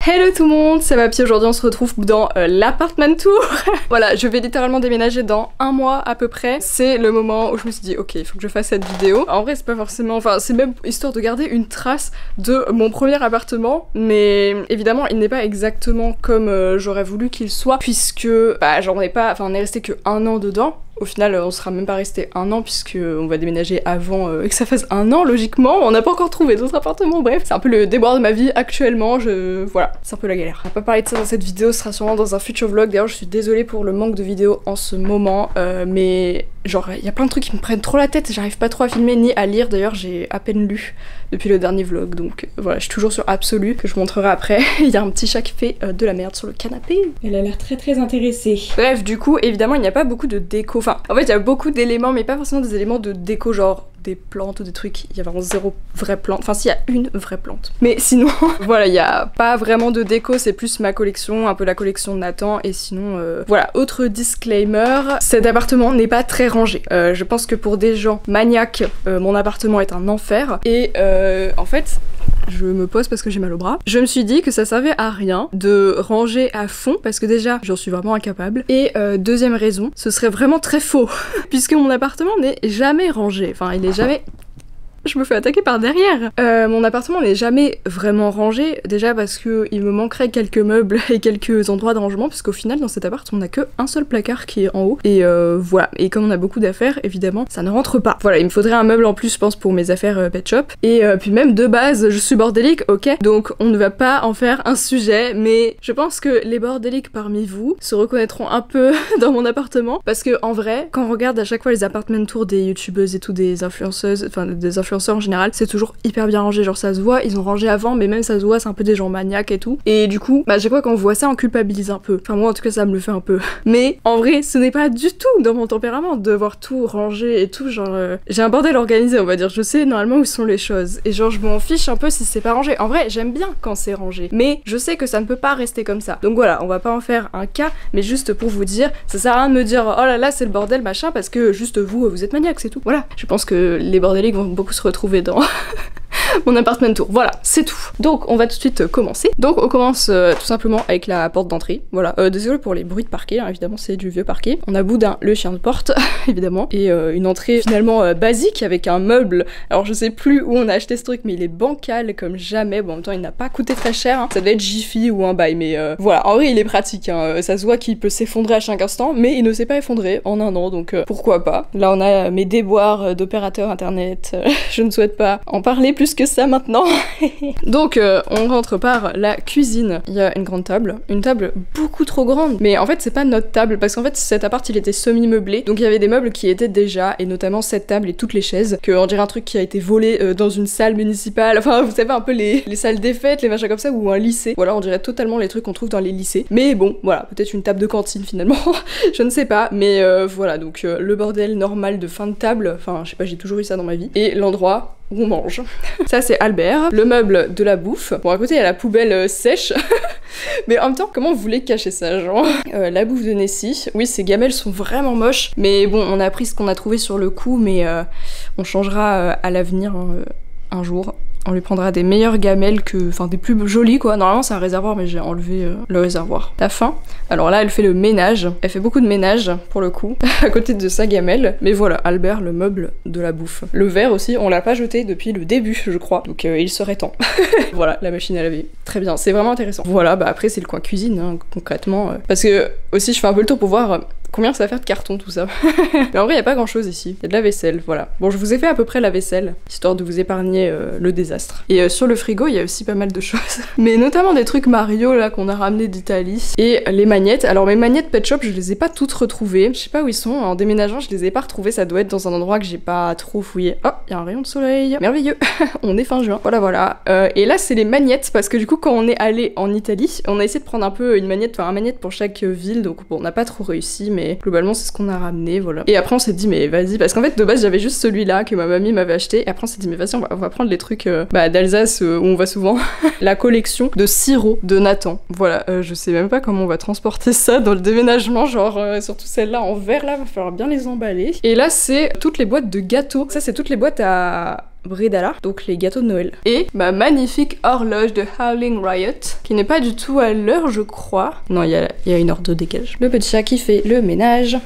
Hello tout le monde, c'est Mappy. Aujourd'hui on se retrouve dans l'appartement tour. Voilà, je vais littéralement déménager dans un mois à peu près. C'est le moment où je me suis dit ok, il faut que je fasse cette vidéo. En vrai c'est pas forcément, enfin c'est même histoire de garder une trace de mon premier appartement, mais évidemment il n'est pas exactement comme j'aurais voulu qu'il soit, puisque bah j'en ai pas, enfin on est resté que un an dedans. Au final, on sera même pas resté un an puisque on va déménager avant que ça fasse un an, logiquement. On n'a pas encore trouvé d'autres appartements, bref. C'est un peu le déboire de ma vie actuellement, voilà, c'est un peu la galère. On va pas parler de ça dans cette vidéo, ce sera sûrement dans un futur vlog. D'ailleurs, je suis désolée pour le manque de vidéos en ce moment, mais genre, il y a plein de trucs qui me prennent trop la tête, j'arrive pas trop à filmer ni à lire. D'ailleurs, j'ai à peine lu depuis le dernier vlog, donc voilà, je suis toujours sur Absolu, que je vous montrerai après. Il y a un petit chat qui fait de la merde sur le canapé. Elle a l'air très intéressée. Bref, du coup, évidemment, il n'y a pas beaucoup de déco. Enfin, en fait, il y a beaucoup d'éléments, mais pas forcément des éléments de déco, genre des plantes ou des trucs. Il y a vraiment zéro vraie plante. Enfin, s'il y a une vraie plante. Mais sinon, voilà, il n'y a pas vraiment de déco, c'est plus ma collection, un peu la collection de Nathan. Et sinon, voilà, autre disclaimer, cet appartement n'est pas très rangé. Je pense que pour des gens maniaques, mon appartement est un enfer. Et en fait, je me pose parce que j'ai mal au bras. Je me suis dit que ça servait à rien de ranger à fond parce que déjà j'en suis vraiment incapable. Et deuxième raison, ce serait vraiment très faux puisque mon appartement n'est jamais rangé. Enfin, il est jamais... Je me fais attaquer par derrière. Mon appartement n'est jamais vraiment rangé, déjà parce que il me manquerait quelques meubles et quelques endroits de rangement, parce qu'au final dans cet appart on n'a que un seul placard qui est en haut, et voilà. Et comme on a beaucoup d'affaires, évidemment, ça ne rentre pas. Voilà, il me faudrait un meuble en plus, je pense, pour mes affaires pet shop. Et puis même de base, je suis bordélique, ok, donc on ne va pas en faire un sujet, mais je pense que les bordéliques parmi vous se reconnaîtront un peu dans mon appartement, parce que en vrai, quand on regarde à chaque fois les apartment tours des youtubeuses et tout, des influenceuses, enfin des influenceurs en général, c'est toujours hyper bien rangé, genre ça se voit, ils ont rangé avant, mais même ça se voit, c'est un peu des gens maniaques et tout. Et du coup, bah chaque fois qu'on voit ça, on culpabilise un peu. Enfin moi en tout cas ça me le fait un peu. Mais en vrai, ce n'est pas du tout dans mon tempérament de voir tout rangé et tout, genre j'ai un bordel organisé, on va dire, je sais normalement où sont les choses. Et genre je m'en fiche un peu si c'est pas rangé. En vrai, j'aime bien quand c'est rangé, mais je sais que ça ne peut pas rester comme ça. Donc voilà, on va pas en faire un cas, mais juste pour vous dire, ça sert à rien de me dire oh là là c'est le bordel machin, parce que juste vous êtes maniaque, c'est tout. Voilà, je pense que les bordéliques vont beaucoup se retrouver dans mon appartement tour. Voilà, c'est tout. Donc on va tout de suite commencer. Donc on commence tout simplement avec la porte d'entrée. Voilà, désolé pour les bruits de parquet, hein, évidemment c'est du vieux parquet. On a Boudin, le chien de porte, évidemment, et une entrée finalement basique avec un meuble. Alors je sais plus où on a acheté ce truc, mais il est bancal comme jamais. Bon en même temps il n'a pas coûté très cher, hein. Ça devait être Jiffy ou un bail, mais voilà, en vrai il est pratique, hein. Ça se voit qu'il peut s'effondrer à chaque instant, mais il ne s'est pas effondré en un an, donc pourquoi pas. Là on a mes déboires d'opérateur internet, je ne souhaite pas en parler plus que ça maintenant. Donc on rentre par la cuisine. Il y a une grande table, une table beaucoup trop grande, mais en fait c'est pas notre table, parce qu'en fait cet appart il était semi-meublé, donc il y avait des meubles qui étaient déjà, et notamment cette table et toutes les chaises, que on dirait un truc qui a été volé dans une salle municipale, enfin vous savez un peu les salles des fêtes, les machins comme ça, ou un lycée. Voilà, on dirait totalement les trucs qu'on trouve dans les lycées, mais bon voilà, peut-être une table de cantine finalement, je ne sais pas, mais voilà, donc le bordel normal de fin de table, enfin je sais pas, j'ai toujours eu ça dans ma vie, et l'endroit où on mange. Ça c'est Albert, le meuble de la bouffe. Bon à côté il y a la poubelle sèche, mais en même temps comment vous voulez cacher ça genre la bouffe de Nessie, oui ces gamelles sont vraiment moches, mais bon on a pris ce qu'on a trouvé sur le coup, mais on changera à l'avenir un jour. On lui prendra des meilleures gamelles que... Enfin, des plus jolies, quoi. Normalement, c'est un réservoir, mais j'ai enlevé le réservoir. La fin. Alors là, elle fait le ménage. Elle fait beaucoup de ménage, pour le coup, à côté de sa gamelle. Mais voilà, Albert, le meuble de la bouffe. Le verre aussi, on l'a pas jeté depuis le début, je crois. Donc il serait temps. Voilà, la machine à laver. Très bien, c'est vraiment intéressant. Voilà, bah après, c'est le coin cuisine, hein, concrètement. Parce que, aussi, je fais un peu le tour pour voir... combien ça va faire de carton tout ça. Mais en vrai, il y a pas grand chose ici. Il y a de la vaisselle, voilà. Bon, je vous ai fait à peu près la vaisselle, histoire de vous épargner le désastre. Et sur le frigo, il y a aussi pas mal de choses. Mais notamment des trucs Mario, là, qu'on a ramené d'Italie. Et les magnettes. Alors, mes magnettes Pet Shop, je les ai pas toutes retrouvées. Je sais pas où ils sont. En déménageant, je les ai pas retrouvées. Ça doit être dans un endroit que j'ai pas trop fouillé. Oh, il y a un rayon de soleil. Merveilleux. On est fin juin. Voilà, voilà. Et là, c'est les magnettes, parce que du coup, quand on est allé en Italie, on a essayé de prendre un peu une magnette, enfin, un magnette pour chaque ville. Donc, bon, on n'a pas trop réussi, mais globalement c'est ce qu'on a ramené, voilà. Et après on s'est dit mais vas-y, parce qu'en fait de base j'avais juste celui-là que ma mamie m'avait acheté, et après on s'est dit mais vas-y on va prendre les trucs d'Alsace où on va souvent. La collection de sirop de Nathan, voilà. Je sais même pas comment on va transporter ça dans le déménagement, genre surtout celle-là en verre là, va falloir bien les emballer. Et là c'est toutes les boîtes de gâteaux, ça c'est toutes les boîtes à Bredala, donc les gâteaux de Noël. Et ma magnifique horloge de Howling Riot, qui n'est pas du tout à l'heure je crois. Non, il y a une heure de décalage. Le petit chat qui fait le ménage.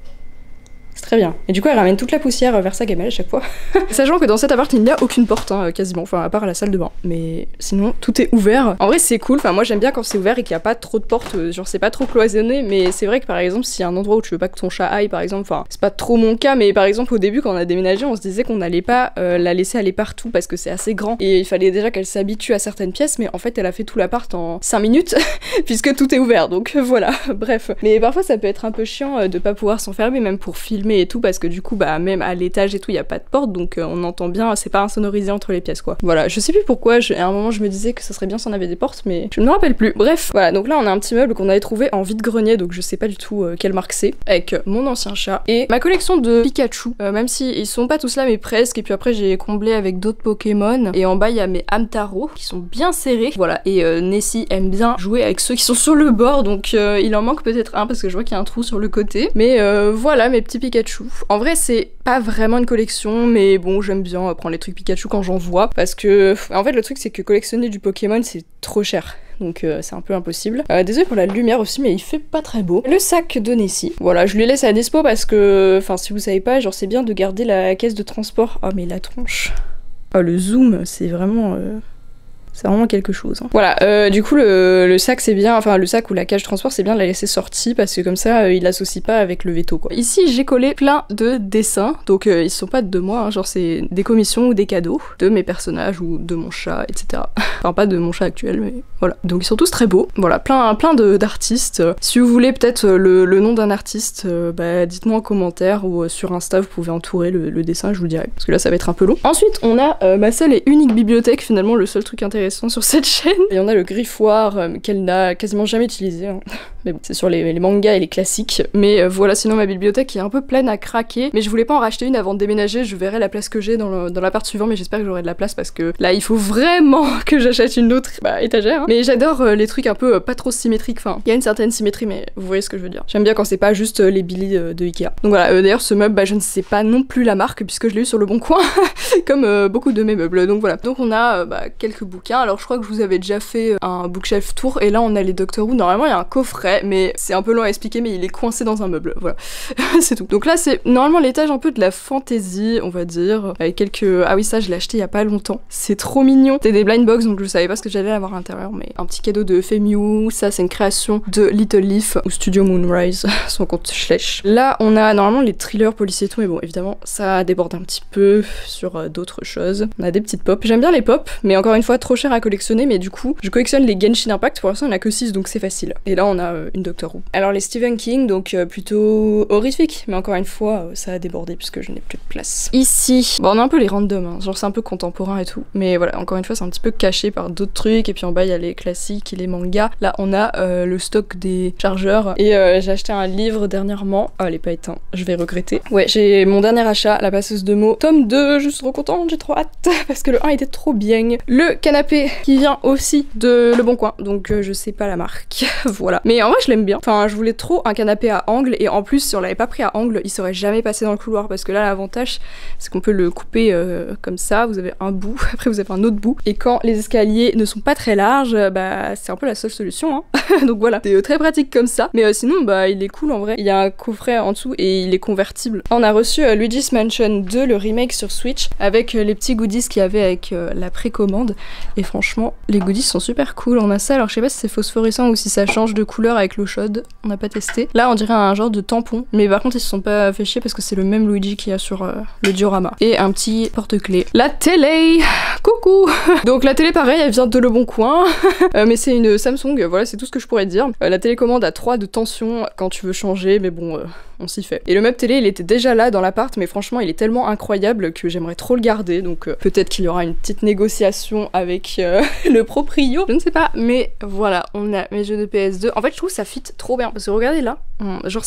C'est très bien. Et du coup elle ramène toute la poussière vers sa gamelle à chaque fois. Sachant que dans cet appart il n'y a aucune porte hein, quasiment, enfin à part la salle de bain. Mais sinon tout est ouvert. En vrai c'est cool, enfin moi j'aime bien quand c'est ouvert et qu'il n'y a pas trop de portes, genre c'est pas trop cloisonné. Mais c'est vrai que par exemple s'il y a un endroit où tu veux pas que ton chat aille par exemple, enfin c'est pas trop mon cas, mais par exemple au début quand on a déménagé on se disait qu'on n'allait pas la laisser aller partout parce que c'est assez grand. Et il fallait déjà qu'elle s'habitue à certaines pièces, mais en fait elle a fait tout l'appart en 5 minutes puisque tout est ouvert, donc voilà, bref. Mais parfois ça peut être un peu chiant de pas pouvoir s'enfermer même pour filmer et tout parce que du coup bah même à l'étage et tout il y a pas de porte donc on entend bien, c'est pas insonorisé entre les pièces quoi. Voilà, je sais plus pourquoi, à un moment je me disais que ça serait bien si on avait des portes mais je ne me rappelle plus. Bref, voilà, donc là on a un petit meuble qu'on avait trouvé en vide-grenier donc je sais pas du tout quelle marque c'est, avec mon ancien chat et ma collection de Pikachu, même si ils sont pas tous là mais presque, et puis après j'ai comblé avec d'autres Pokémon et en bas il y a mes Hamtaro qui sont bien serrés, voilà, et Nessie aime bien jouer avec ceux qui sont sur le bord donc il en manque peut-être un parce que je vois qu'il y a un trou sur le côté, mais voilà mes petits Pikachu. En vrai c'est pas vraiment une collection mais bon j'aime bien prendre les trucs Pikachu quand j'en vois parce que en fait le truc c'est que collectionner du Pokémon c'est trop cher. Donc c'est un peu impossible. Désolée pour la lumière aussi mais il fait pas très beau. Le sac de Nessie. Voilà, je lui laisse à dispo parce que, enfin si vous savez pas, genre c'est bien de garder la caisse de transport. Oh mais la tronche. Oh le zoom, c'est vraiment... C'est vraiment quelque chose. Hein. Voilà, du coup le sac c'est bien, enfin le sac ou la cage transport c'est bien de la laisser sortie parce que comme ça il l'associe pas avec le veto quoi. Ici j'ai collé plein de dessins, donc ils sont pas de moi, hein, genre c'est des commissions ou des cadeaux de mes personnages ou de mon chat, etc. Enfin pas de mon chat actuel mais voilà. Donc ils sont tous très beaux. Voilà, plein d'artistes. Si vous voulez peut-être le nom d'un artiste, bah dites-moi en commentaire ou sur Insta vous pouvez entourer le dessin, je vous dirai. Parce que là ça va être un peu long. Ensuite on a ma seule et unique bibliothèque, finalement le seul truc intéressant sur cette chaîne. Et on a le griffoir qu'elle n'a quasiment jamais utilisé. Hein. Mais bon, c'est sur les mangas et les classiques. Mais voilà, sinon ma bibliothèque est un peu pleine à craquer. Mais je voulais pas en racheter une avant de déménager. Je verrai la place que j'ai dans l'appart suivant. Mais j'espère que j'aurai de la place parce que là, il faut vraiment que j'achète une autre étagère. Hein. Mais j'adore les trucs un peu pas trop symétriques. Enfin, il y a une certaine symétrie, mais vous voyez ce que je veux dire. J'aime bien quand c'est pas juste les Billy de Ikea. Donc voilà, d'ailleurs, ce meuble, je ne sais pas non plus la marque puisque je l'ai eu sur le bon coin. Comme beaucoup de mes meubles. Donc voilà. Donc on a quelques bouquins. Alors je crois que je vous avais déjà fait un bookshelf tour et là on a les Doctor Who. Normalement il y a un coffret mais c'est un peu long à expliquer mais il est coincé dans un meuble, voilà. C'est tout. Donc là c'est normalement l'étage un peu de la fantasy on va dire, avec quelques... Ah oui ça je l'ai acheté il y a pas longtemps. C'est trop mignon. C'était des blind box donc je savais pas ce que j'allais avoir à l'intérieur mais un petit cadeau de Femiu. Ça c'est une création de Little Leaf ou Studio Moonrise, son compte Schleich. Là on a normalement les thrillers policiers et tout mais bon évidemment ça déborde un petit peu sur d'autres choses. On a des petites pop. J'aime bien les pop mais encore une fois trop cher à collectionner mais du coup je collectionne les Genshin Impact, pour l'instant il n'y en a que 6 donc c'est facile. Et là on a une Doctor Who. Alors les Stephen King donc plutôt horrifique mais encore une fois ça a débordé puisque je n'ai plus de place. Ici, bon on a un peu les randoms, hein, genre c'est un peu contemporain et tout mais voilà encore une fois c'est un petit peu caché par d'autres trucs et puis en bas il y a les classiques et les mangas. Là on a le stock des chargeurs et j'ai acheté un livre dernièrement, oh il est pas éteint, je vais regretter. Ouais j'ai mon dernier achat, La passeuse de mots, tome 2, je suis trop contente, j'ai trop hâte parce que le 1 était trop bien. Le canapé qui vient aussi de Le Bon Coin, donc je sais pas la marque, voilà. Mais en vrai je l'aime bien, enfin je voulais trop un canapé à angle et en plus si on l'avait pas pris à angle il serait jamais passé dans le couloir parce que là l'avantage c'est qu'on peut le couper comme ça, vous avez un bout, après vous avez un autre bout et quand les escaliers ne sont pas très larges bah c'est un peu la seule solution hein. Donc voilà, c'est très pratique comme ça mais sinon bah il est cool en vrai, il y a un coffret en dessous et il est convertible. On a reçu Luigi's Mansion 2 le remake sur Switch avec les petits goodies qu'il y avait avec la précommande et franchement les goodies sont super cool. On a ça, alors je sais pas si c'est phosphorescent ou si ça change de couleur avec l'eau chaude, on n'a pas testé. Là on dirait un genre de tampon mais par contre ils se sont pas fait chier parce que c'est le même Luigi qu'il y a sur le diorama. Et un petit porte-clés. La télé, coucou. Donc la télé pareil elle vient de Le Bon Coin mais c'est une Samsung, voilà c'est tout ce que je pourrais dire. La télécommande a 3 de tension quand tu veux changer mais bon on s'y fait. Et le meuble télé il était déjà là dans l'appart mais franchement il est tellement incroyable que j'aimerais trop le garder donc peut-être qu'il y aura une petite négociation avec le proprio, je ne sais pas mais voilà on a mes jeux de PS2. En fait je trouve ça fit trop bien parce que regardez là, genre c'est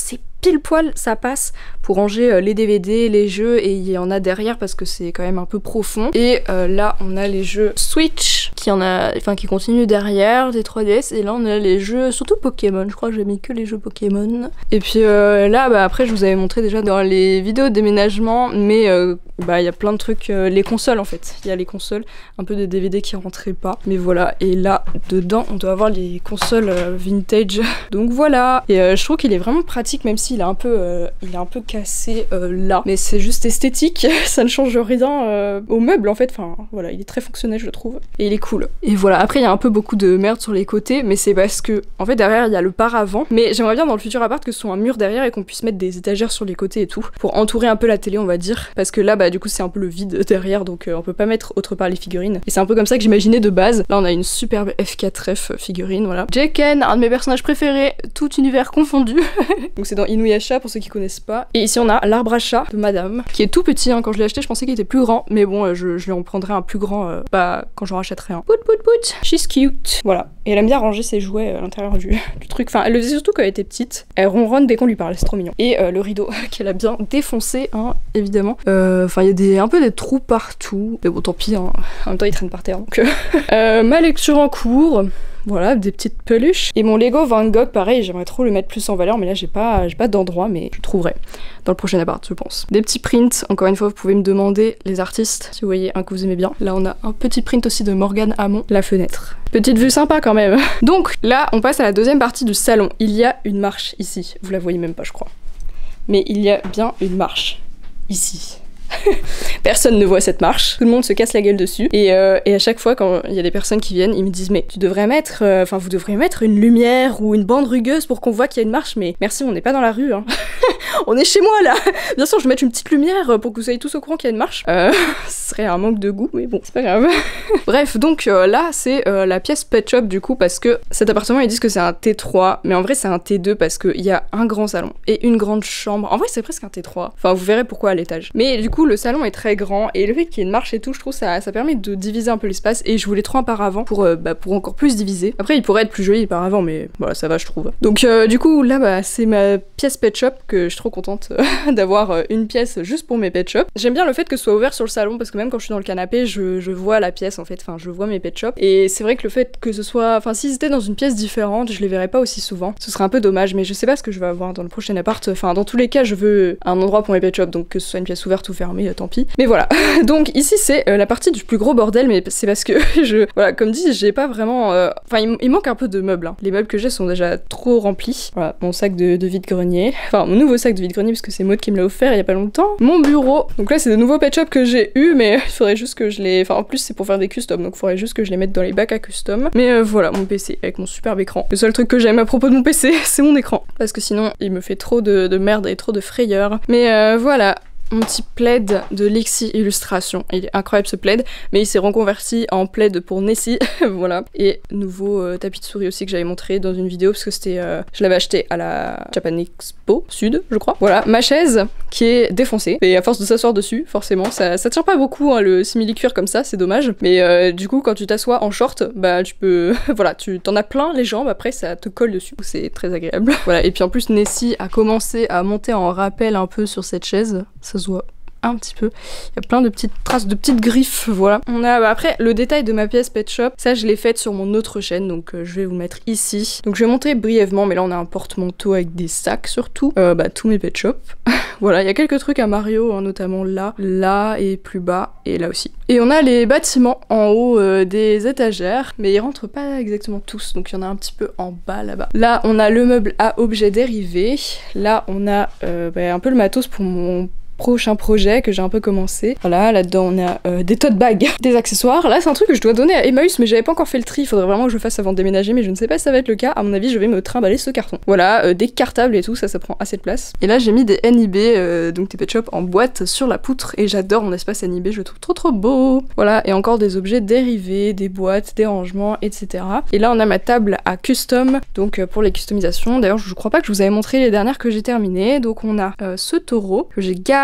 pile poil ça passe pour ranger les DVD, les jeux, et il y en a derrière parce que c'est quand même un peu profond. Et là on a les jeux Switch qui continuent derrière, des 3DS, et là on a les jeux surtout Pokémon, je crois que j'ai mis que les jeux Pokémon. Et puis là bah après je vous avais montré déjà dans les vidéos de déménagement, mais bah il y a plein de trucs, les consoles en fait, il y a les consoles, un peu des DVD qui rentraient pas, mais voilà. Et là dedans on doit avoir les consoles vintage, donc voilà. Et je trouve qu'il est vraiment pratique, même s'il est un peu cassé là, mais c'est juste esthétique, ça ne change rien au meuble en fait, enfin voilà, il est très fonctionnel je trouve, et il est cool. Et voilà, après il y a un peu beaucoup de merde sur les côtés, mais c'est parce que en fait derrière il y a le paravent, mais j'aimerais bien dans le futur appart que ce soit un mur derrière et qu'on puisse mettre des étagères sur les côtés et tout, pour entourer un peu la télé on va dire, parce que là bah du coup c'est un peu le vide derrière, donc on peut pas mettre autre part les figurines, et c'est un peu comme ça que j'imaginais de base. Là on a une superbe F4F figurine, voilà. Jeken, un de mes personnages préférés, tout univers confondu. Donc c'est dans Inuyasha pour ceux qui connaissent pas. Et ici on a l'arbre à chat de madame, qui est tout petit, hein. Quand je l'ai acheté je pensais qu'il était plus grand, mais bon je lui en prendrai un plus grand quand j'en rachèterai un. Pout pout pout, she's cute. Voilà, et elle aime bien ranger ses jouets à l'intérieur du truc, enfin elle le faisait surtout quand elle était petite, elle ronronne dès qu'on lui parle, c'est trop mignon. Et le rideau qu'elle a bien défoncé, hein, évidemment. Enfin il y a un peu des trous partout, mais bon tant pis, hein. En même temps il traîne par terre donc ma lecture en cours. Voilà, des petites peluches. Et mon Lego Van Gogh, pareil, j'aimerais trop le mettre plus en valeur, mais là j'ai pas d'endroit, mais je trouverai dans le prochain appart, je pense. Des petits prints, encore une fois, vous pouvez me demander les artistes, si vous voyez un que vous aimez bien. Là on a un petit print aussi de Morgane Hamon, la fenêtre. Petite vue sympa quand même. Donc là, on passe à la deuxième partie du salon. Il y a une marche ici, vous la voyez même pas je crois. Mais il y a bien une marche ici. Personne ne voit cette marche, tout le monde se casse la gueule dessus, et à chaque fois quand il y a des personnes qui viennent, ils me disent mais tu devrais mettre, vous devriez mettre une lumière ou une bande rugueuse pour qu'on voit qu'il y a une marche, mais merci, on n'est pas dans la rue, hein. On est chez moi là. Bien sûr je vais mettre une petite lumière pour que vous soyez tous au courant qu'il y a une marche, ce serait un manque de goût, mais bon c'est pas grave. Bref, donc là c'est la pièce Pet Shop du coup, parce que cet appartement ils disent que c'est un T3, mais en vrai c'est un T2 parce qu'il y a un grand salon et une grande chambre, en vrai c'est presque un T3, enfin vous verrez pourquoi à l'étage. Mais du coup le salon est très grand, et le fait qu'il y ait une marche et tout, je trouve ça permet de diviser un peu l'espace, et je voulais trop un paravent pour encore plus diviser. Après il pourrait être plus joli le paravent, mais voilà ça va je trouve. Donc du coup là bah c'est ma pièce Pet Shop, que je suis trop contente d'avoir une pièce juste pour mes Pet Shop. J'aime bien le fait que ce soit ouvert sur le salon, parce que même quand je suis dans le canapé je vois la pièce en fait, enfin je vois mes Pet Shop, et c'est vrai que le fait que ce soit, enfin s'ils étaient dans une pièce différente je les verrais pas aussi souvent, ce serait un peu dommage, mais je sais pas ce que je vais avoir dans le prochain appart, enfin dans tous les cas je veux un endroit pour mes Pet Shop, donc que ce soit une pièce ouverte ou fermée tant pis. Mais voilà, donc ici c'est la partie du plus gros bordel, mais c'est parce que voilà, comme dit, j'ai pas vraiment, enfin il manque un peu de meubles, hein. Les meubles que j'ai sont déjà trop remplis. Voilà, mon sac de vide-grenier, enfin mon nouveau sac de vide-grenier parce que c'est Maud qui me l'a offert il y a pas longtemps. Mon bureau, donc là c'est des nouveaux Pet Shop que j'ai eu, mais il faudrait juste que je les, enfin en plus c'est pour faire des customs, donc il faudrait juste que je les mette dans les bacs à custom. Mais voilà, mon PC avec mon superbe écran. Le seul truc que j'aime à propos de mon PC, c'est mon écran, parce que sinon il me fait trop de merde et trop de frayeur. Mais voilà. Mon petit plaid de Lixi Illustration. Il est incroyable ce plaid, mais il s'est reconverti en plaid pour Nessie, voilà. Et nouveau tapis de souris aussi que j'avais montré dans une vidéo, parce que c'était, je l'avais acheté à la Japan Expo Sud, je crois. Voilà, ma chaise qui est défoncée, et à force de s'asseoir dessus, forcément, ça tient pas beaucoup, hein, le simili-cuir comme ça, c'est dommage. Mais du coup, quand tu t'assois en short, bah tu peux, voilà, tu t'en as plein les jambes, après ça te colle dessus, c'est très agréable. Voilà, et puis en plus Nessie a commencé à monter en rappel un peu sur cette chaise, ça se voit un petit peu, il y a plein de petites traces de petites griffes, voilà. On a après le détail de ma pièce Pet Shop, ça je l'ai faite sur mon autre chaîne, donc je vais vous mettre ici. Donc je vais montrer brièvement, mais là on a un porte-manteau avec des sacs surtout, tous mes Pet Shop. Voilà, il y a quelques trucs à Mario, hein, notamment là et plus bas, et là aussi. Et on a les bâtiments en haut des étagères, mais ils rentrent pas exactement tous, donc il y en a un petit peu en bas là-bas. Là on a le meuble à objets dérivés, là on a un peu le matos pour mon prochain projet que j'ai un peu commencé. Voilà, là-dedans on a des tote bags, des accessoires. Là c'est un truc que je dois donner à Emmaüs, mais j'avais pas encore fait le tri, il faudrait vraiment que je le fasse avant de déménager, mais je ne sais pas si ça va être le cas. À mon avis je vais me trimballer ce carton. Voilà, des cartables et tout, ça prend assez de place. Et là j'ai mis des NIB, donc des Pet Shop en boîte sur la poutre, et j'adore mon espace NIB, je le trouve trop beau. Voilà, et encore des objets dérivés, des boîtes, des rangements, etc. Et là on a ma table à custom, donc pour les customisations. D'ailleurs je crois pas que je vous avais montré les dernières que j'ai terminées. Donc on a ce taureau que j'ai galéré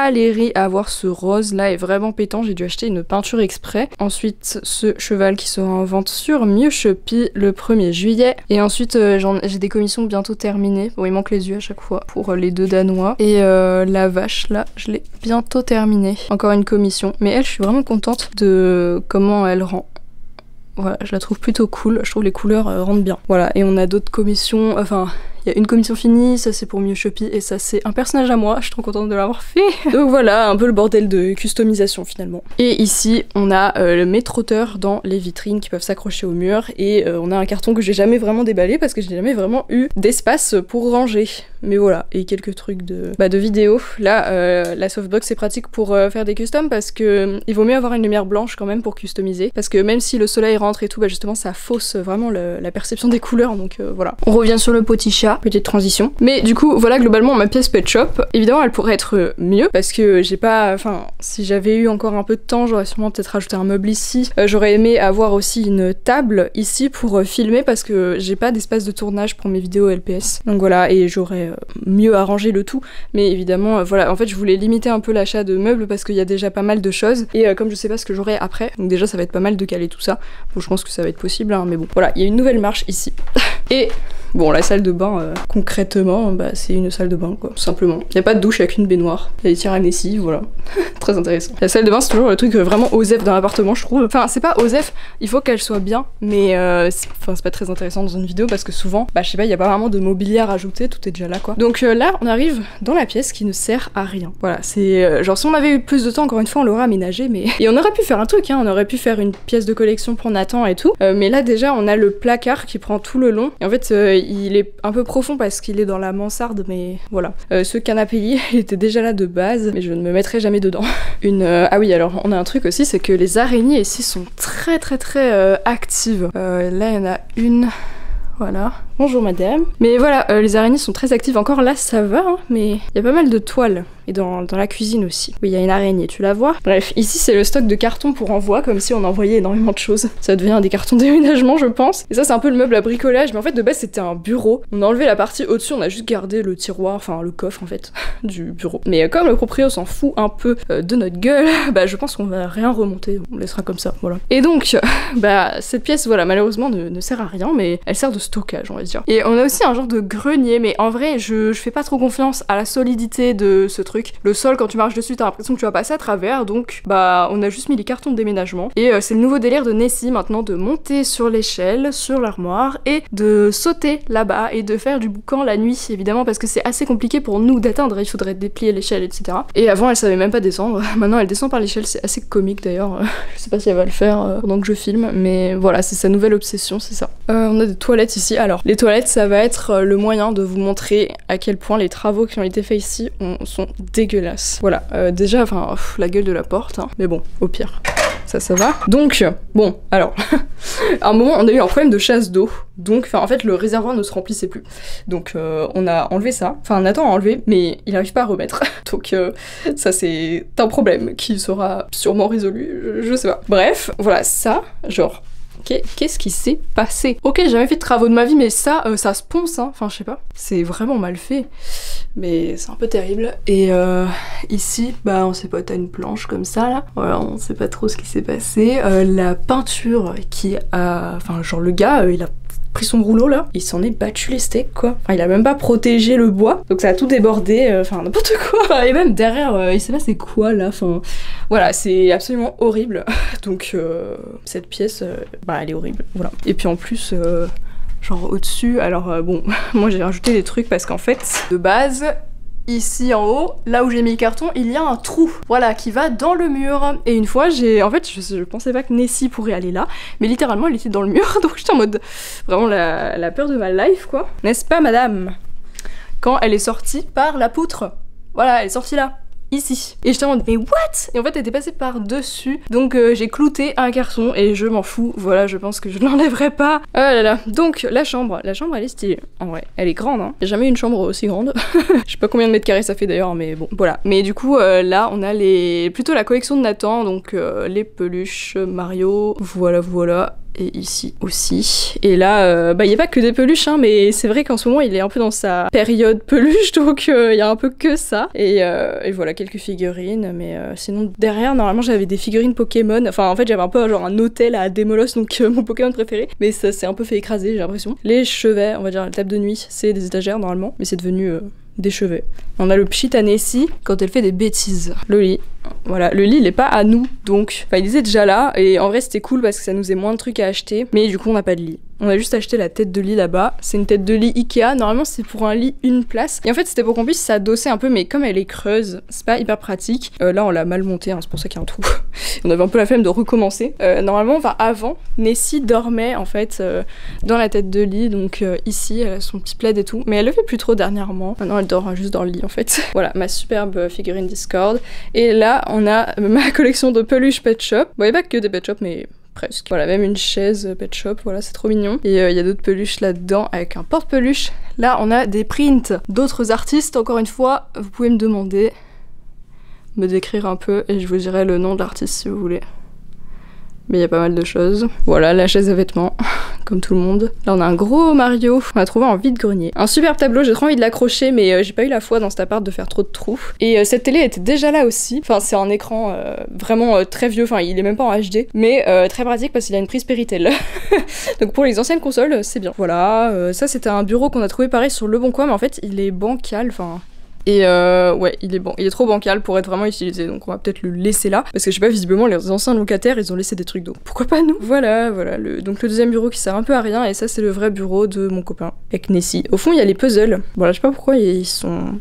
galéré à avoir ce rose là, est vraiment pétant, j'ai dû acheter une peinture exprès. Ensuite ce cheval qui sera en vente sur Mieux Shopee le 1er juillet. Et ensuite j'ai des commissions bientôt terminées. Bon, il manque les yeux à chaque fois pour les 2 danois. Et la vache là, je l'ai bientôt terminée. Encore une commission. Mais elle, je suis vraiment contente de comment elle rend. Voilà, je la trouve plutôt cool. Je trouve les couleurs rendent bien. Voilà, et on a d'autres commissions, enfin... Il y a une commission finie, ça c'est pour Mieux Shopee et ça c'est un personnage à moi, je suis trop contente de l'avoir fait. Donc voilà, un peu le bordel de customisation finalement. Et ici, on a mes trotteurs dans les vitrines qui peuvent s'accrocher au mur et on a un carton que j'ai jamais vraiment déballé parce que j'ai jamais vraiment eu d'espace pour ranger. Mais voilà, et quelques trucs de vidéo. Là, la softbox c'est pratique pour faire des customs parce que il vaut mieux avoir une lumière blanche quand même pour customiser. Parce que même si le soleil rentre et tout, bah justement ça fausse vraiment la perception des couleurs, donc voilà. On revient sur le petit chat. Petite transition. Mais du coup, voilà globalement ma pièce pet shop. Évidemment, elle pourrait être mieux parce que j'ai pas... Enfin, si j'avais eu encore un peu de temps, j'aurais sûrement peut-être rajouté un meuble ici. J'aurais aimé avoir aussi une table ici pour filmer parce que j'ai pas d'espace de tournage pour mes vidéos LPS. Donc voilà, et j'aurais mieux arrangé le tout. Mais évidemment, voilà, en fait, je voulais limiter un peu l'achat de meubles parce qu'il y a déjà pas mal de choses. Et comme je sais pas ce que j'aurai après, donc déjà ça va être pas mal de caler tout ça. Bon, je pense que ça va être possible, hein, mais bon. Voilà, il y a une nouvelle marche ici. Et... bon, la salle de bain, concrètement, bah, c'est une salle de bain, quoi, tout simplement. Il n'y a pas de douche avec une baignoire. Il y a des tirs lessive, voilà. Très intéressant. La salle de bain, c'est toujours le truc vraiment OSEF dans l'appartement, je trouve. Enfin, c'est pas OSEF, il faut qu'elle soit bien, mais c'est pas très intéressant dans une vidéo parce que souvent, bah, je sais pas, il n'y a pas vraiment de mobilier à rajouter, tout est déjà là, quoi. Donc là, on arrive dans la pièce qui ne sert à rien. Voilà, c'est... genre, si on avait eu plus de temps, encore une fois, on l'aurait aménagé, mais... Et on aurait pu faire un truc, hein, on aurait pu faire une pièce de collection pour Nathan et tout, mais là, déjà, on a le placard qui prend tout le long, et en fait, il est un peu profond parce qu'il est dans la mansarde, mais voilà. Ce canapé, il était déjà là de base, mais je ne me mettrai jamais dedans. Ah oui, alors on a un truc aussi, c'est que les araignées ici sont très actives. Là, il y en a une... Voilà. Bonjour madame. Mais voilà, les araignées sont très actives. Encore là, ça va, hein, mais il y a pas mal de toiles. Et dans la cuisine aussi. Oui, il y a une araignée, tu la vois? Bref, ici c'est le stock de cartons pour envoi, comme si on envoyait énormément de choses. Ça devient des cartons déménagement, je pense. Et ça, c'est un peu le meuble à bricolage, mais en fait, de base, c'était un bureau. On a enlevé la partie au-dessus, on a juste gardé le tiroir, enfin le coffre en fait, du bureau. Mais comme le proprio s'en fout un peu de notre gueule, bah je pense qu'on va rien remonter, on laissera comme ça, voilà. Et donc, bah cette pièce, voilà, malheureusement ne sert à rien, mais elle sert de stockage, on va dire. Et on a aussi un genre de grenier, mais en vrai, je fais pas trop confiance à la solidité de ce truc. Le sol, quand tu marches dessus, t'as l'impression que tu vas passer à travers, donc bah on a juste mis les cartons de déménagement. Et c'est le nouveau délire de Nessie maintenant de monter sur l'échelle, sur l'armoire, et de sauter là-bas, et de faire du boucan la nuit, évidemment, parce que c'est assez compliqué pour nous d'atteindre, il faudrait déplier l'échelle, etc. Et avant, elle savait même pas descendre, maintenant elle descend par l'échelle, c'est assez comique d'ailleurs, je sais pas si elle va le faire pendant que je filme, mais voilà, c'est sa nouvelle obsession, c'est ça. On a des toilettes ici, alors les toilettes, ça va être le moyen de vous montrer à quel point les travaux qui ont été faits ici sont dégueulasses. Voilà, déjà, enfin, la gueule de la porte, hein. Mais bon, au pire. Ça va. Donc, bon, alors, à un moment, on a eu un problème de chasse d'eau. Donc, en fait, le réservoir ne se remplissait plus. Donc, on a enlevé ça. Enfin, Nathan a enlevé, mais il n'arrive pas à remettre. Donc, ça, c'est un problème qui sera sûrement résolu. Je sais pas. Bref, voilà, ça, genre... Qu'est-ce qui s'est passé? Ok, j'ai jamais fait de travaux de ma vie, mais ça se ponce, hein. Enfin, je sais pas. C'est vraiment mal fait. Mais c'est un peu terrible. Et ici, bah, on sait pas, t'as une planche comme ça, là. Voilà, on sait pas trop ce qui s'est passé. La peinture qui a... Enfin, genre, le gars, il a pris son rouleau là, il s'en est battu les steaks quoi. Enfin, il a même pas protégé le bois, donc ça a tout débordé, enfin n'importe quoi. Et même derrière, il sait pas c'est quoi là, enfin voilà, c'est absolument horrible. Donc cette pièce, bah elle est horrible, voilà. Et puis en plus, genre au-dessus, alors bon, moi j'ai rajouté des trucs parce qu'en fait, de base, ici en haut, là où j'ai mis le carton, il y a un trou, voilà, qui va dans le mur. Et une fois, en fait, je pensais pas que Nessie pourrait aller là, mais littéralement, elle était dans le mur, donc j'étais en mode, vraiment la peur de ma life, quoi. N'est-ce pas, madame? Quand elle est sortie par la poutre. Voilà, elle est sortie là. Ici. Et j'étais en mode mais what? Et en fait elle était passée par dessus, donc j'ai clouté un carton et je m'en fous, voilà, je pense que je ne l'enlèverai pas. Oh là là. Donc la chambre elle est stylée, en vrai, elle est grande, hein. J'ai jamais eu une chambre aussi grande. Je sais pas combien de mètres carrés ça fait d'ailleurs, mais bon, voilà. Mais du coup là on a plutôt la collection de Nathan, donc les peluches, Mario, voilà. et ici aussi. Et là, il n'y a pas que des peluches, hein, mais c'est vrai qu'en ce moment il est un peu dans sa période peluche, donc il y a un peu que ça. Et voilà, quelques figurines, mais sinon derrière, normalement j'avais des figurines Pokémon. Enfin en fait j'avais un peu genre un hôtel à Démolos, donc mon Pokémon préféré, mais ça s'est un peu fait écraser, j'ai l'impression. Les chevets, on va dire la table de nuit, c'est des étagères normalement, mais c'est devenu des chevets. On a le pchit à Nessie quand elle fait des bêtises. Le lit. Voilà, le lit il est pas à nous, donc enfin il était déjà là et en vrai c'était cool parce que ça nous faisait moins de trucs à acheter, mais du coup on n'a pas de lit. On a juste acheté la tête de lit là-bas, c'est une tête de lit Ikea, normalement c'est pour un lit une place, et en fait c'était pour qu'on puisse s'adosser un peu, mais comme elle est creuse, c'est pas hyper pratique. Là on l'a mal montée, hein, c'est pour ça qu'il y a un trou. On avait un peu la flemme de recommencer. Normalement, enfin avant, Nessie dormait en fait dans la tête de lit, donc ici elle a son petit plaid et tout, mais elle le fait plus trop dernièrement. Maintenant elle dort juste dans le lit en fait. Voilà, ma superbe figurine Discord. Et là on a ma collection de peluches Pet Shop. Bon, il n'y a pas que des Pet Shop, mais presque. Voilà, même une chaise Pet Shop, voilà, c'est trop mignon. Et il y a d'autres peluches là-dedans avec un porte-peluche. Là, on a des prints d'autres artistes. Encore une fois, vous pouvez me demander, me décrire un peu, et je vous dirai le nom de l'artiste si vous voulez. Mais il y a pas mal de choses. Voilà, la chaise à vêtements, comme tout le monde. Là, on a un gros Mario, on a trouvé en vide-grenier. Un superbe tableau, j'ai trop envie de l'accrocher, mais j'ai pas eu la foi dans cet appart de faire trop de trous. Et cette télé était déjà là aussi. Enfin, c'est un écran vraiment très vieux, enfin, il est même pas en HD, mais très pratique parce qu'il a une prise Péritel. Donc pour les anciennes consoles, c'est bien. Voilà, ça c'était un bureau qu'on a trouvé pareil sur Le Bon Coin, mais en fait, il est bancal, enfin... Et ouais, il est trop bancal pour être vraiment utilisé, donc on va peut-être le laisser là, parce que je sais pas, visiblement les anciens locataires ils ont laissé des trucs, donc pourquoi pas nous. Voilà, donc le deuxième bureau qui sert un peu à rien, et ça c'est le vrai bureau de mon copain, avec Nessie. Au fond il y a les puzzles, voilà, je sais pas pourquoi ils sont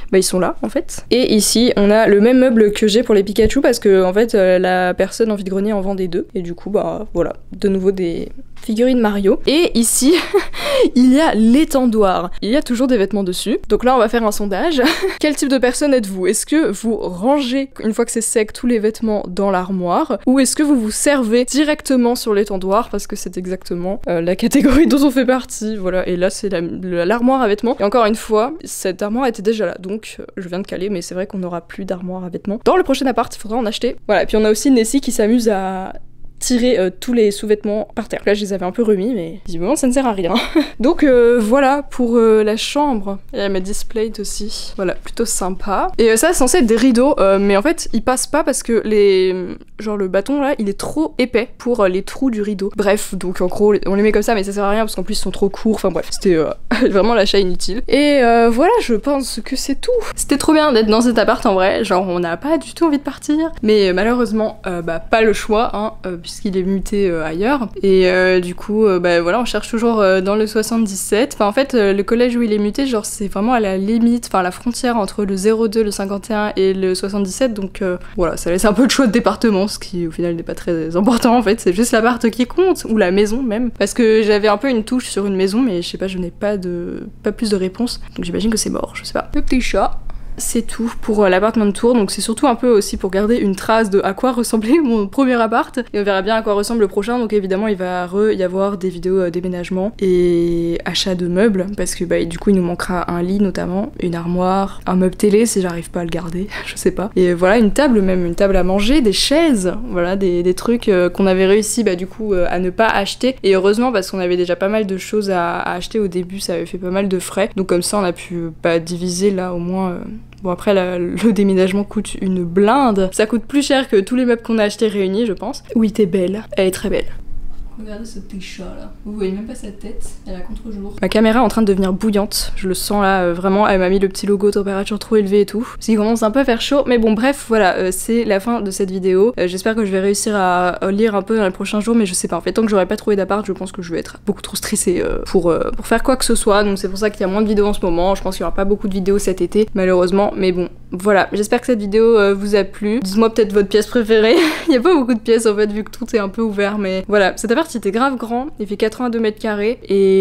là en fait. Et ici on a le même meuble que j'ai pour les Pikachu, parce que en fait la personne en vide-grenier en vendait deux, et du coup bah voilà, de nouveau des figurines Mario. Et ici il y a l'étendoir, il y a toujours des vêtements dessus, donc là on va faire un sondage. Quel type de personne êtes-vous? Est-ce que vous rangez, une fois que c'est sec, tous les vêtements dans l'armoire, ou est-ce que vous vous servez directement sur l'étendoir, parce que c'est exactement la catégorie dont on fait partie. Voilà, et là c'est l'armoire à vêtements, et encore une fois cette armoire était déjà là, donc je viens de caler, mais c'est vrai qu'on n'aura plus d'armoire à vêtements. Dans le prochain appart, il faudra en acheter. Voilà, et puis on a aussi Nessie qui s'amuse à tirer tous les sous-vêtements par terre. Là je les avais un peu remis, mais visiblement ça ne sert à rien. Donc voilà pour la chambre. Et elle m'a displayed aussi. Voilà, plutôt sympa. Et ça c'est censé être des rideaux, mais en fait ils passent pas parce que genre le bâton là il est trop épais pour les trous du rideau. Bref, donc en gros on les met comme ça, mais ça sert à rien parce qu'en plus ils sont trop courts. Enfin bref, c'était vraiment l'achat inutile. Et voilà, je pense que c'est tout. C'était trop bien d'être dans cet appart en vrai, genre on n'a pas du tout envie de partir, mais malheureusement pas le choix, hein, puisqu'il est muté ailleurs. Et du coup, voilà, on cherche toujours dans le 77. Enfin, en fait, le collège où il est muté, genre, c'est vraiment à la limite, enfin, la frontière entre le 02, le 51 et le 77. Donc, voilà, ça laisse un peu de choix de département, ce qui, au final, n'est pas très important, en fait. C'est juste l'appart qui compte, ou la maison, même. Parce que j'avais un peu une touche sur une maison, mais je sais pas, je n'ai pas plus de réponse. Donc, j'imagine que c'est mort, je sais pas. Le petit chat. C'est tout pour l'appartement tour, donc c'est surtout un peu aussi pour garder une trace de à quoi ressemblait mon premier appart, et on verra bien à quoi ressemble le prochain. Donc évidemment il va y avoir des vidéos déménagement et achat de meubles, parce que du coup il nous manquera un lit notamment, une armoire, un meuble télé si j'arrive pas à le garder, je sais pas, et voilà, une table à manger, des chaises, voilà, des trucs qu'on avait réussi du coup à ne pas acheter, et heureusement parce qu'on avait déjà pas mal de choses à acheter au début, ça avait fait pas mal de frais, donc comme ça on a pu diviser là au moins. Bon après le déménagement coûte une blinde, ça coûte plus cher que tous les meubles qu'on a achetés réunis je pense. Oui t'es belle, elle est très belle. Regardez ce petit chat là, vous voyez même pas sa tête, elle est à contre-jour. Ma caméra est en train de devenir bouillante, je le sens là, vraiment, elle m'a mis le petit logo température trop élevée et tout. Parce qu'il commence un peu à faire chaud, mais bon bref, voilà, c'est la fin de cette vidéo. J'espère que je vais réussir à lire un peu dans les prochains jours, mais je sais pas, en fait tant que j'aurai pas trouvé d'appart, je pense que je vais être beaucoup trop stressée pour faire quoi que ce soit, donc c'est pour ça qu'il y a moins de vidéos en ce moment. Je pense qu'il y aura pas beaucoup de vidéos cet été, malheureusement, mais bon, voilà, j'espère que cette vidéo vous a plu. Dites-moi peut-être votre pièce préférée. Il y a pas beaucoup de pièces en fait, vu que tout est un peu ouvert, mais voilà, cet appart était grave grand, il fait 82 mètres carrés,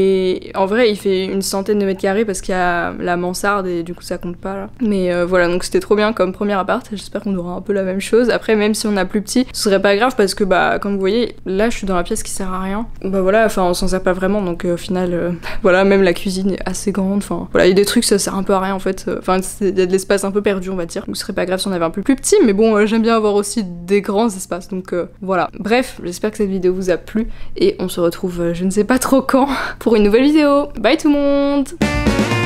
et en vrai il fait une centaine de mètres carrés parce qu'il y a la mansarde et du coup ça compte pas là. Mais voilà, donc c'était trop bien comme premier appart, j'espère qu'on aura un peu la même chose. Après même si on a plus petit, ce serait pas grave parce que comme vous voyez, là je suis dans la pièce qui sert à rien. Voilà, enfin on s'en sert pas vraiment, donc au final, voilà, même la cuisine est assez grande, enfin voilà, il y a des trucs ça sert un peu à rien en fait, enfin il y a de l'espace un peu perdu perdu on va dire. Donc ce serait pas grave si on avait un peu plus petit, mais bon j'aime bien avoir aussi des grands espaces, donc voilà. Bref, j'espère que cette vidéo vous a plu et on se retrouve je ne sais pas trop quand pour une nouvelle vidéo. Bye tout le monde.